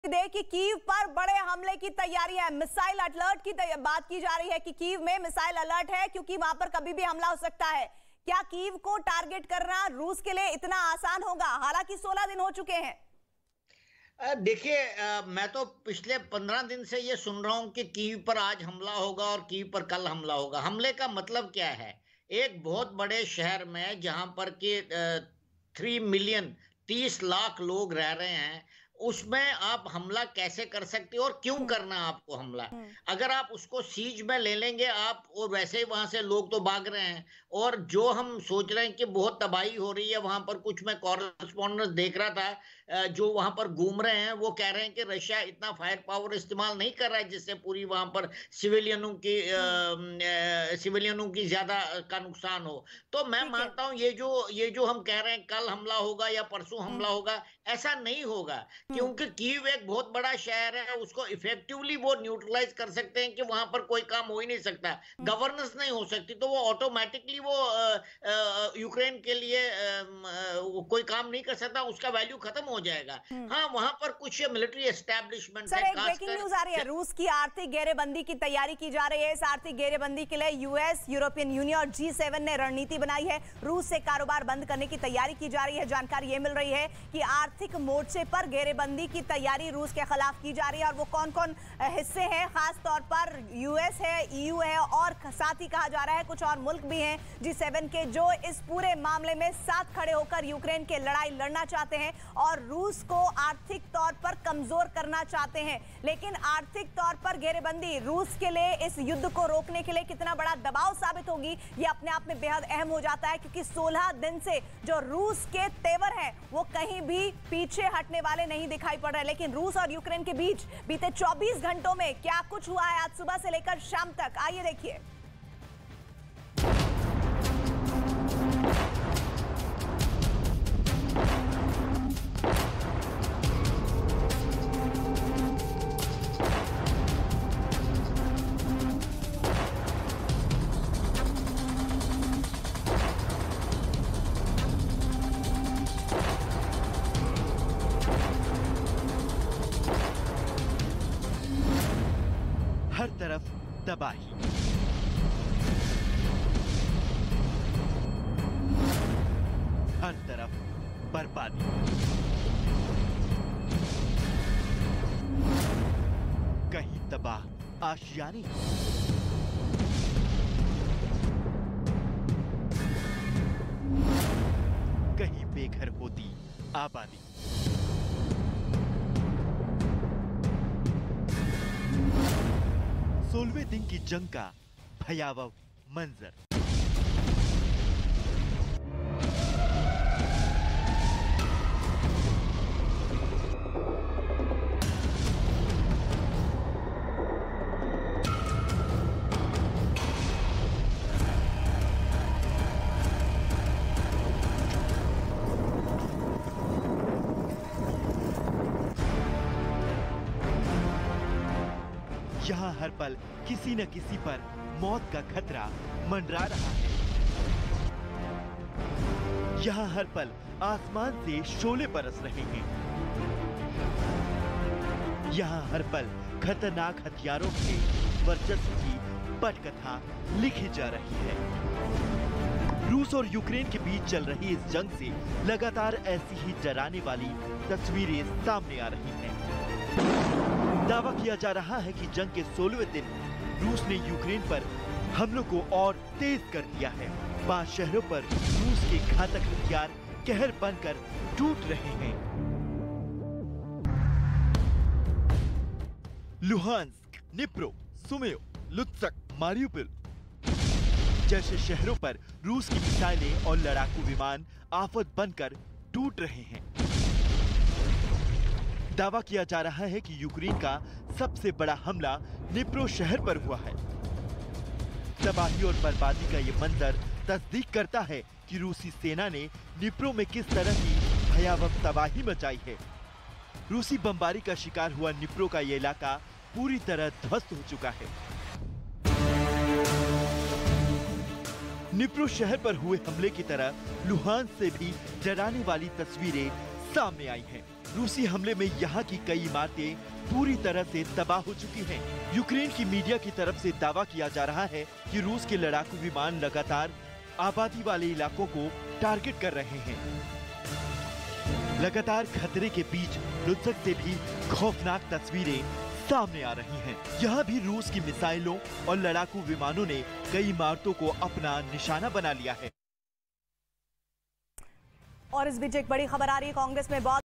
दे कि कीव पर बड़े हमले की तैयारी है। मिसाइल अलर्ट की बात की जा रही है कि कीव में मिसाइल अलर्ट है क्योंकि वहां पर कभी भी हमला हो सकता है। क्या कीव को टारगेट करना रूस के लिए इतना आसान होगा? हालांकि 16 दिन हो चुके हैं। देखिए, मैं तो पिछले 15 दिन से ये सुन रहा हूं कि कीव पर आज हमला होगा और कीव पर कल हमला होगा। हमले का मतलब क्या है? एक बहुत बड़े शहर में जहां पर कि 3 मिलियन 30 लाख लोग रह रहे हैं, उसमें आप हमला कैसे कर सकते हो और क्यों करना आपको हमला? अगर आप उसको सीज में ले लेंगे आप, और वैसे ही वहां से लोग तो भाग रहे हैं, और जो हम सोच रहे हैं कि बहुत तबाही हो रही है वहां पर, कुछ मैं कॉरेस्पॉन्डेंस देख रहा था जो वहां पर घूम रहे हैं, वो कह रहे हैं कि रशिया इतना फायर पावर इस्तेमाल नहीं कर रहा है जिससे पूरी वहां पर सिविलियनों की ज्यादा का नुकसान हो। तो मैं मानता हूं ये जो हम कह रहे हैं कल हमला होगा या परसों हमला होगा, ऐसा नहीं होगा, क्योंकि कीव एक बहुत बड़ा शहर है, उसको इफेक्टिवली वो न्यूट्रलाइज कर सकते हैं कि वहां पर कोई काम हो ही नहीं सकता, गवर्नेंस नहीं हो सकती, तो वो ऑटोमेटिकली वो यूक्रेन के लिए कोई काम नहीं कर सकता, उसका वैल्यू खत्म हो जाएगा। हाँ, वहां पर कुछ मिलिट्री एस्टैब्लिशमेंट है। एक ब्रेकिंग न्यूज आ रही है, रूस की आर्थिक घेरेबंदी की तैयारी की जा रही है। इस आर्थिक घेरेबंदी के लिए यूएस, यूरोपियन यूनियन और G7 ने रणनीति बनाई है। रूस से कारोबार बंद करने की तैयारी की जा रही है। जानकारी ये मिल रही है कि आर्थिक मोर्चे पर घेरेबंदी की तैयारी रूस के खिलाफ की जा रही है। और वो कौन कौन हिस्से हैं? खास तौर पर यूएस है, EU है, और साथ ही कहा जा रहा है कुछ और मुल्क भी हैं G7 के, जो इस पूरे मामले में साथ खड़े होकर यूक्रेन के लड़ाई लड़ना चाहते हैं और रूस को आर्थिक तौर पर कमजोर करना चाहते हैं। लेकिन आर्थिक तौर पर घेरेबंदी रूस के लिए इस युद्ध को रोकने के लिए कितना बड़ा दबाव साबित होगी, ये अपने आप में बेहद अहम हो जाता है, क्योंकि 16 दिन से जो रूस के तेवर हैं वो कहीं भी पीछे हटने वाले नहीं दिखाई पड़ रहे। लेकिन रूस और यूक्रेन के बीच बीते 24 घंटों में क्या कुछ हुआ है आज सुबह से लेकर शाम तक, आइए देखिए। हर तरफ तबाही, हर तरफ बर्बादी, कहीं तबाह आशियाने, कहीं बेघर होती आबादी। सोलहवें दिन की जंग का भयावह मंजर। यहाँ हर पल किसी न किसी पर मौत का खतरा मंडरा रहा है। यहाँ हर पल आसमान से शोले बरस रहे हैं। यहाँ हर पल खतरनाक हथियारों के वर्चस्व की पटकथा लिखी जा रही है। रूस और यूक्रेन के बीच चल रही इस जंग से लगातार ऐसी ही डराने वाली तस्वीरें सामने आ रही हैं। दावा किया जा रहा है कि जंग के 16वें दिन रूस ने यूक्रेन पर हमलों को और तेज कर दिया है। 5 शहरों पर रूस के घातक हथियार कहर बनकर टूट रहे हैं। लुहांस्क, निप्रो, सुमेओ, लुत्सक, मारियुपोल जैसे शहरों पर रूस की मिसाइलें और लड़ाकू विमान आफत बनकर टूट रहे हैं। दावा किया जा रहा है कि यूक्रेन का सबसे बड़ा हमला निप्रो शहर पर हुआ है। तबाही और बर्बादी का ये मंजर तस्दीक करता है कि रूसी सेना ने निप्रो में किस तरह की भयावह तबाही मचाई है। रूसी बमबारी का शिकार हुआ निप्रो का ये इलाका पूरी तरह ध्वस्त हो चुका है। निप्रो शहर पर हुए हमले की तरह लुहांस्क से भी डराने वाली तस्वीरें सामने आई हैं। रूसी हमले में यहाँ की कई इमारतें पूरी तरह से तबाह हो चुकी हैं। यूक्रेन की मीडिया की तरफ से दावा किया जा रहा है कि रूस के लड़ाकू विमान लगातार आबादी वाले इलाकों को टारगेट कर रहे हैं। लगातार खतरे के बीच लुत्सक से भी खौफनाक तस्वीरें सामने आ रही हैं। यहाँ भी रूस की मिसाइलों और लड़ाकू विमानों ने कई इमारतों को अपना निशाना बना लिया है। और इस बीच एक बड़ी खबर आ रही है, कांग्रेस में बहुत